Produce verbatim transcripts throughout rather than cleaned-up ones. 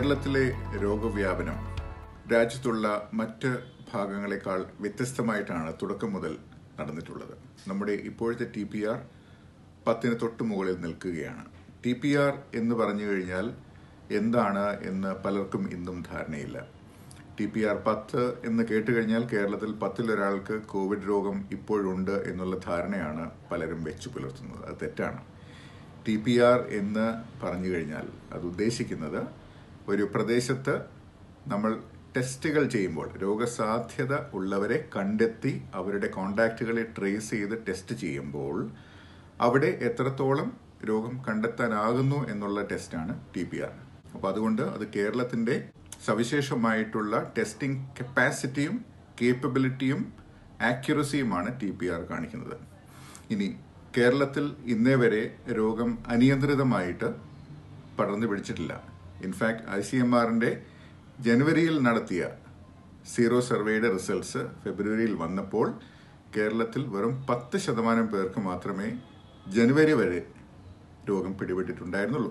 കേരളത്തിലെ രോഗവ്യാപനം രാജ്യത്തുള്ള മറ്റ് ഭാഗങ്ങളെക്കാൾ വ്യത്യസ്തമായിട്ടാണ് തുടക്കം മുതൽ നടന്നിട്ടുള്ളത്. നമ്മുടെ ഇപ്പോഴത്തെ ടി പി ആർ പത്തിന് തൊട്ട് മുകളിൽ നിൽക്കുകയാണ്. ടി പി ആർ എന്ന് പറഞ്ഞു കഴിഞ്ഞാൽ എന്താണ് എന്ന് പലർക്കും ഇന്നും ധാരണയില്ല. ടി പി ആർ പത്ത് എന്ന് കേട്ടുകഴിഞ്ഞാൽ കേരളത്തിൽ പത്തിലൊരാൾക്ക് കോവിഡ് രോഗം ഇപ്പോഴുണ്ട് എന്നുള്ള ധാരണയാണ് പലരും വെച്ചു പുലർത്തുന്നത്. അത് തെറ്റാണ്. ടി പി ആർ എന്ന് പറഞ്ഞു കഴിഞ്ഞാൽ അത് ഉദ്ദേശിക്കുന്നത് ഒരു പ്രദേശത്ത് നമ്മൾ ടെസ്റ്റുകൾ ചെയ്യുമ്പോൾ രോഗസാധ്യത ഉള്ളവരെ കണ്ടെത്തി അവരുടെ കോണ്ടാക്റ്റുകളെ ട്രേസ് ചെയ്ത് ടെസ്റ്റ് ചെയ്യുമ്പോൾ അവിടെ എത്രത്തോളം രോഗം കണ്ടെത്താനാകുന്നു എന്നുള്ള ടെസ്റ്റാണ് ടി പി ആർ. അപ്പോൾ അതുകൊണ്ട് അത് കേരളത്തിൻ്റെ സവിശേഷമായിട്ടുള്ള ടെസ്റ്റിംഗ് കപ്പാസിറ്റിയും കേപ്പബിലിറ്റിയും ആക്യുറസിയുമാണ് ടി പി ആർ കാണിക്കുന്നത്. ഇനി കേരളത്തിൽ ഇന്നേ വരെ രോഗം അനിയന്ത്രിതമായിട്ട് പടർന്നു പിടിച്ചിട്ടില്ല. ഇൻഫാക്ട് ഐ സി എം ആറിൻ്റെ ജനുവരിയിൽ നടത്തിയ സീറോ സർവേയുടെ റിസൾട്ട്സ് ഫെബ്രുവരിയിൽ വന്നപ്പോൾ കേരളത്തിൽ വെറും പത്ത് ശതമാനം പേർക്ക് മാത്രമേ ജനുവരി വരെ രോഗം പിടിപെട്ടിട്ടുണ്ടായിരുന്നുള്ളൂ.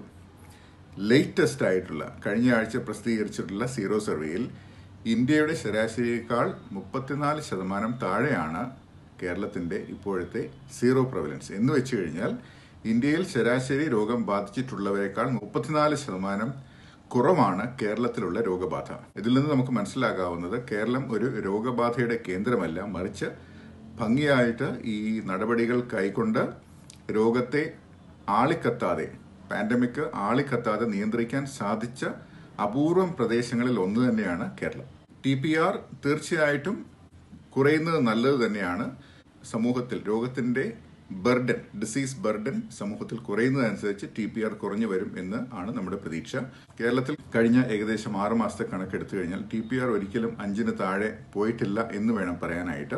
ലേറ്റസ്റ്റ് ആയിട്ടുള്ള കഴിഞ്ഞ ആഴ്ച പ്രസിദ്ധീകരിച്ചിട്ടുള്ള സീറോ സർവേയിൽ ഇന്ത്യയുടെ ശരാശരിയേക്കാൾ മുപ്പത്തിനാല് ശതമാനം താഴെയാണ് കേരളത്തിൻ്റെ ഇപ്പോഴത്തെ സീറോ പ്രവലൻസ്. എന്ന് വെച്ച് കഴിഞ്ഞാൽ ഇന്ത്യയിൽ ശരാശരി രോഗം ബാധിച്ചിട്ടുള്ളവരെക്കാൾ മുപ്പത്തിനാല് ശതമാനം കുറവാണ് കേരളത്തിലുള്ള രോഗബാധ. ഇതിൽ നിന്ന് നമുക്ക് മനസ്സിലാകാവുന്നത് കേരളം ഒരു രോഗബാധയുടെ കേന്ദ്രമല്ല, മറിച്ച് ഭംഗിയായിട്ട് ഈ നടപടികൾ കൈക്കൊണ്ട് രോഗത്തെ ആളിക്കത്താതെ പാൻഡമിക് ആളിക്കത്താതെ നിയന്ത്രിക്കാൻ സാധിച്ച അപൂർവം പ്രദേശങ്ങളിൽ ഒന്ന് തന്നെയാണ് കേരളം. ടി പി ആർ തീർച്ചയായിട്ടും കുറയുന്നത് നല്ലത് തന്നെയാണ്. സമൂഹത്തിൽ രോഗത്തിന്റെ ബർഡൻ ഡിസീസ് ബർഡൻ സമൂഹത്തിൽ കുറയുന്നതനുസരിച്ച് ടി പി ആർ കുറഞ്ഞു വരും എന്ന് ആണ് നമ്മുടെ പ്രതീക്ഷ. കേരളത്തിൽ കഴിഞ്ഞ ഏകദേശം ആറ് മാസത്തെ കണക്കെടുത്തു കഴിഞ്ഞാൽ ടി പി ആർ ഒരിക്കലും അഞ്ചിന് താഴെ പോയിട്ടില്ല എന്ന് വേണം പറയാനായിട്ട്.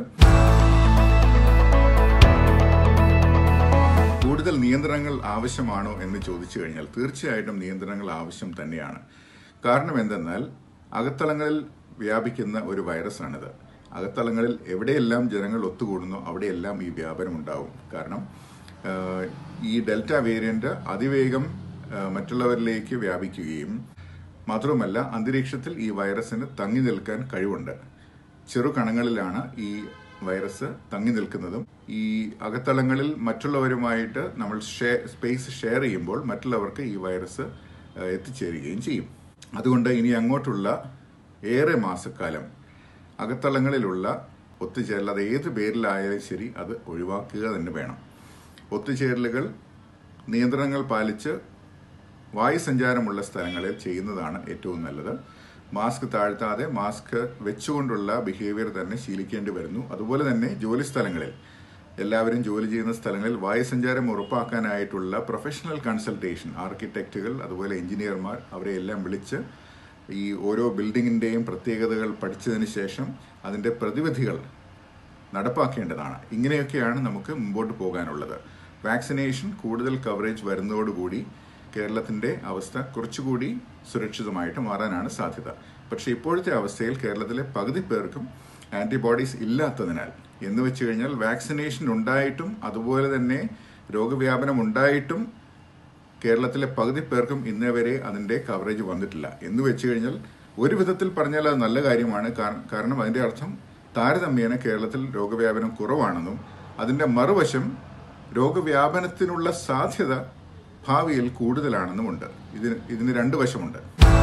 കൂടുതൽ നിയന്ത്രണങ്ങൾ ആവശ്യമാണോ എന്ന് ചോദിച്ചു കഴിഞ്ഞാൽ തീർച്ചയായിട്ടും നിയന്ത്രണങ്ങൾ ആവശ്യം തന്നെയാണ്. കാരണം എന്തെന്നാൽ അകത്തളങ്ങളിൽ വ്യാപിക്കുന്ന ഒരു വൈറസാണിത്. അകത്തളങ്ങളിൽ എവിടെയെല്ലാം ജനങ്ങൾ ഒത്തുകൂടുന്നോ അവിടെയെല്ലാം ഈ വ്യാപനം ഉണ്ടാവും. കാരണം ഈ ഡെൽറ്റ വേരിയന്റ് അതിവേഗം മറ്റുള്ളവരിലേക്ക് വ്യാപിക്കുകയും മാത്രവുമല്ല അന്തരീക്ഷത്തിൽ ഈ വൈറസിന് തങ്ങി നിൽക്കാൻ കഴിവുണ്ട്. ചെറു കണങ്ങളിലാണ് ഈ വൈറസ് തങ്ങി നിൽക്കുന്നതും ഈ അകത്തളങ്ങളിൽ മറ്റുള്ളവരുമായിട്ട് നമ്മൾ സ്പേസ് ഷെയർ ചെയ്യുമ്പോൾ മറ്റുള്ളവർക്ക് ഈ വൈറസ് എത്തിച്ചേരുകയും ചെയ്യും. അതുകൊണ്ട് ഇനി അങ്ങോട്ടുള്ള ഏറെ മാസക്കാലം അകത്തളങ്ങളിലുള്ള ഒത്തുചേരൽ അത് ഏത് പേരിലായാലും ശരി അത് ഒഴിവാക്കുക തന്നെ വേണം. ഒത്തുചേരലുകൾ നിയന്ത്രണങ്ങൾ പാലിച്ച് വായുസഞ്ചാരമുള്ള സ്ഥലങ്ങളിൽ ചെയ്യുന്നതാണ് ഏറ്റവും നല്ലത്. മാസ്ക് താഴ്ത്താതെ മാസ്ക് വെച്ചുകൊണ്ടുള്ള ബിഹേവിയർ തന്നെ ശീലിക്കേണ്ടി വരുന്നു. അതുപോലെ തന്നെ ജോലി സ്ഥലങ്ങളിൽ എല്ലാവരും ജോലി ചെയ്യുന്ന സ്ഥലങ്ങളിൽ വായുസഞ്ചാരം ഉറപ്പാക്കാനായിട്ടുള്ള പ്രൊഫഷണൽ കൺസൾട്ടേഷൻ ആർക്കിടെക്റ്റുകൾ അതുപോലെ എഞ്ചിനീയർമാർ അവരെ എല്ലാം വിളിച്ച് ഈ ഓരോ ബിൽഡിങ്ങിൻ്റെയും പ്രത്യേകതകൾ പഠിച്ചതിന് ശേഷം അതിൻ്റെ പ്രതിവിധികൾ നടപ്പാക്കേണ്ടതാണ്. ഇങ്ങനെയൊക്കെയാണ് നമുക്ക് മുമ്പോട്ട് പോകാനുള്ളത്. വാക്സിനേഷൻ കൂടുതൽ കവറേജ് വരുന്നതോടുകൂടി കേരളത്തിൻ്റെ അവസ്ഥ കുറച്ചുകൂടി സുരക്ഷിതമായിട്ട് മാറാനാണ് സാധ്യത. പക്ഷേ ഇപ്പോഴത്തെ അവസ്ഥയിൽ കേരളത്തിലെ പകുതി പേർക്കും ആൻറ്റിബോഡീസ് ഇല്ലാത്തതിനാൽ എന്ന് വെച്ച് കഴിഞ്ഞാൽ വാക്സിനേഷൻ ഉണ്ടായിട്ടും അതുപോലെ തന്നെ രോഗവ്യാപനം ഉണ്ടായിട്ടും കേരളത്തിലെ പകുതി പേർക്കും ഇന്നേ വരെ അതിൻ്റെ കവറേജ് വന്നിട്ടില്ല. എന്ന് വെച്ച് കഴിഞ്ഞാൽ ഒരു വിധത്തിൽ പറഞ്ഞാൽ അത് നല്ല കാര്യമാണ്. കാരണം അതിൻ്റെ അർത്ഥം താരതമ്യേന കേരളത്തിൽ രോഗവ്യാപനം കുറവാണെന്നും അതിൻ്റെ മറുവശം രോഗവ്യാപനത്തിനുള്ള സാധ്യത ഭാവിയിൽ കൂടുതലാണെന്നുമുണ്ട്. ഇതിന് ഇതിന് രണ്ട് വശമുണ്ട്.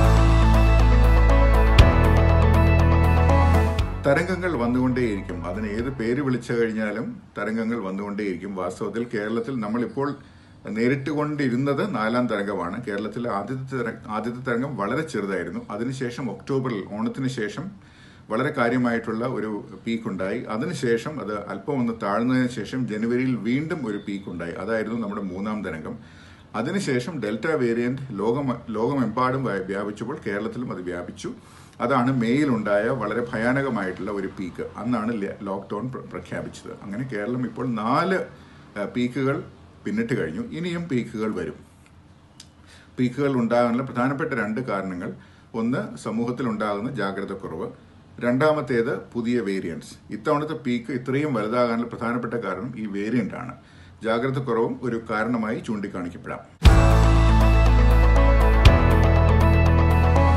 തരംഗങ്ങൾ വന്നുകൊണ്ടേയിരിക്കും. അതിന് ഏത് പേര് വിളിച്ചു കഴിഞ്ഞാലും തരംഗങ്ങൾ വന്നുകൊണ്ടേയിരിക്കും. വാസ്തവത്തിൽ കേരളത്തിൽ നമ്മളിപ്പോൾ നേരിട്ടുകൊണ്ടിരുന്നത് നാലാം തരംഗമാണ്. കേരളത്തിലെ ആദ്യത്തെ ആദ്യത്തെ തരംഗം വളരെ ചെറുതായിരുന്നു. അതിനുശേഷം ഒക്ടോബറിൽ ഓണത്തിന് ശേഷം വളരെ കാര്യമായിട്ടുള്ള ഒരു പീക്കുണ്ടായി. അതിനുശേഷം അത് അല്പം ഒന്ന് താഴ്ന്നതിന് ശേഷം ജനുവരിയിൽ വീണ്ടും ഒരു പീക്കുണ്ടായി. അതായിരുന്നു നമ്മുടെ മൂന്നാം തരംഗം. അതിനുശേഷം ഡെൽറ്റ വേരിയന്റ് ലോകം ലോകമെമ്പാടും വ്യാപിച്ചപ്പോൾ കേരളത്തിലും അത് വ്യാപിച്ചു. അതാണ് മേയിലുണ്ടായ വളരെ ഭയാനകമായിട്ടുള്ള ഒരു പീക്ക്. അന്നാണ് ലോക്ക്ഡൗൺ പ്രഖ്യാപിച്ചത്. അങ്ങനെ കേരളം ഇപ്പോൾ നാല് പീക്കുകൾ പിന്നിട്ട് കഴിഞ്ഞു. ഇനിയും പീക്കുകൾ വരും. പീക്കുകൾ ഉണ്ടാകാനുള്ള പ്രധാനപ്പെട്ട രണ്ട് കാരണങ്ങൾ: ഒന്ന് സമൂഹത്തിൽ ഉണ്ടാകുന്ന ജാഗ്രത കുറവ്, രണ്ടാമത്തേത് പുതിയ വേരിയന്റ്സ്. ഇത്തവണത്തെ പീക്ക് ഇത്രയും വലുതാകാനുള്ള പ്രധാനപ്പെട്ട കാരണം ഈ വേരിയന്റ് ആണ്. ജാഗ്രത കുറവും ഒരു കാരണമായി ചൂണ്ടിക്കാണിക്കപ്പെടാം.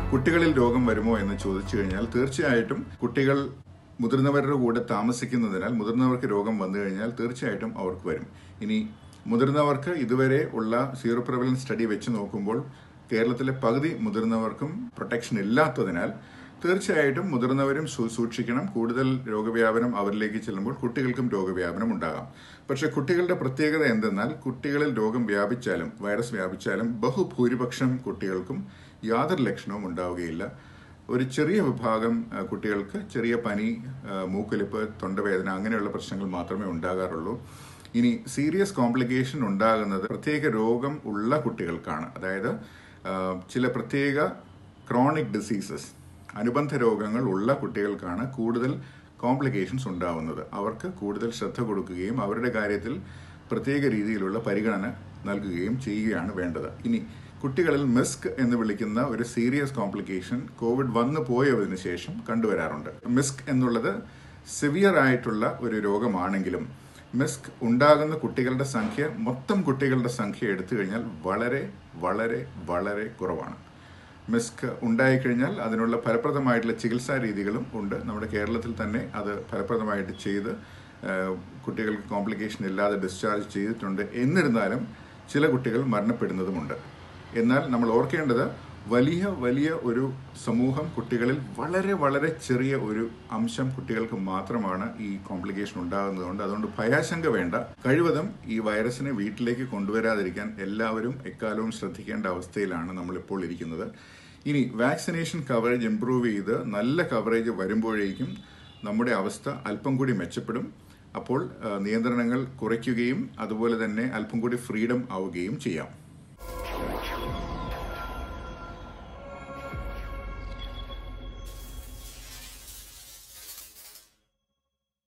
കുട്ടികളിൽ രോഗം വരുമോ എന്ന് ചോദിച്ചു കഴിഞ്ഞാൽ തീർച്ചയായിട്ടും കുട്ടികൾ മുതിർന്നവരുടെ കൂടെ താമസിക്കുന്നതിനാൽ മുതിർന്നവർക്ക് രോഗം വന്നു കഴിഞ്ഞാൽ തീർച്ചയായിട്ടും അവർക്ക് വരും. ഇനി മുതിർന്നവർക്ക് ഇതുവരെ ഉള്ള സീറോ പ്രിവലൻസ് സ്റ്റഡി വെച്ച് നോക്കുമ്പോൾ കേരളത്തിലെ പകുതി മുതിർന്നവർക്കും പ്രൊട്ടക്ഷൻ ഇല്ലാത്തതിനാൽ തീർച്ചയായിട്ടും മുതിർന്നവരും സൂക്ഷിക്കണം. കൂടുതൽ രോഗവ്യാപനം അവരിലേക്ക് ചെല്ലുമ്പോൾ കുട്ടികൾക്കും രോഗവ്യാപനം ഉണ്ടാകാം. പക്ഷെ കുട്ടികളുടെ പ്രത്യേകത എന്തെന്നാൽ കുട്ടികളിൽ രോഗം വ്യാപിച്ചാലും വൈറസ് വ്യാപിച്ചാലും ബഹുഭൂരിപക്ഷം കുട്ടികൾക്കും യാതൊരു ലക്ഷണവും ഉണ്ടാവുകയില്ല. ഒരു ചെറിയ വിഭാഗം കുട്ടികൾക്ക് ചെറിയ പനി, മൂക്കൊലിപ്പ്, തൊണ്ടവേദന അങ്ങനെയുള്ള പ്രശ്നങ്ങൾ മാത്രമേ ഉണ്ടാകാറുള്ളൂ. ഇനി സീരിയസ് കോംപ്ലിക്കേഷൻ ഉണ്ടാകുന്നത് പ്രത്യേക രോഗം ഉള്ള കുട്ടികൾക്കാണ്. അതായത് ചില പ്രത്യേക ക്രോണിക് ഡിസീസസ്, അനുബന്ധ രോഗങ്ങൾ ഉള്ള കുട്ടികൾക്കാണ് കൂടുതൽ കോംപ്ലിക്കേഷൻസ് ഉണ്ടാവുന്നത്. അവർക്ക് കൂടുതൽ ശ്രദ്ധ കൊടുക്കുകയും അവരുടെ കാര്യത്തിൽ പ്രത്യേക രീതിയിലുള്ള പരിഗണന നൽകുകയും ചെയ്യുകയാണ് വേണ്ടത്. ഇനി കുട്ടികളിൽ മിസ്ക് എന്ന് വിളിക്കുന്ന ഒരു സീരിയസ് കോംപ്ലിക്കേഷൻ കോവിഡ് വന്നു പോയതിനു ശേഷം കണ്ടുവരാറുണ്ട്. മിസ്ക് എന്നുള്ളത് സിവിയർ ആയിട്ടുള്ള ഒരു രോഗമാണെങ്കിലും മിസ്ക് ഉണ്ടാകുന്ന കുട്ടികളുടെ സംഖ്യ മൊത്തം കുട്ടികളുടെ സംഖ്യ എടുത്തു കഴിഞ്ഞാൽ വളരെ വളരെ വളരെ കുറവാണ്. മിസ്ക് ഉണ്ടായിക്കഴിഞ്ഞാൽ അതിനുള്ള ഫലപ്രദമായിട്ടുള്ള ചികിത്സാ രീതികളും ഉണ്ട്. നമ്മുടെ കേരളത്തിൽ തന്നെ അത് ഫലപ്രദമായിട്ട് ചെയ്ത് കുട്ടികൾക്ക് കോംപ്ലിക്കേഷൻ ഇല്ലാതെ ഡിസ്ചാർജ് ചെയ്തിട്ടുണ്ട്. എന്നിരുന്നാലും ചില കുട്ടികൾ മരണപ്പെടുന്നതുമുണ്ട്. എന്നാൽ നമ്മൾ ഓർക്കേണ്ടത് വലിയ വലിയ ഒരു സമൂഹം കുട്ടികളിൽ വളരെ വളരെ ചെറിയ ഒരു അംശം കുട്ടികൾക്ക് മാത്രമാണ് ഈ കോംപ്ലിക്കേഷൻ ഉണ്ടാകുന്നതുകൊണ്ട് അതുകൊണ്ട് ഭയാശങ്ക വേണ്ട. കഴിവതും ഈ വൈറസിനെ വീട്ടിലേക്ക് കൊണ്ടുവരാതിരിക്കാൻ എല്ലാവരും എക്കാലവും ശ്രദ്ധിക്കേണ്ട അവസ്ഥയിലാണ് നമ്മളിപ്പോൾ ഇരിക്കുന്നത്. ഇനി വാക്സിനേഷൻ കവറേജ് ഇംപ്രൂവ് ചെയ്ത് നല്ല കവറേജ് വരുമ്പോഴേക്കും നമ്മുടെ അവസ്ഥ അല്പം കൂടി മെച്ചപ്പെടും. അപ്പോൾ നിയന്ത്രണങ്ങൾ കുറയ്ക്കുകയും അതുപോലെ തന്നെ അല്പം കൂടി ഫ്രീഡം ആവുകയും ചെയ്യാം.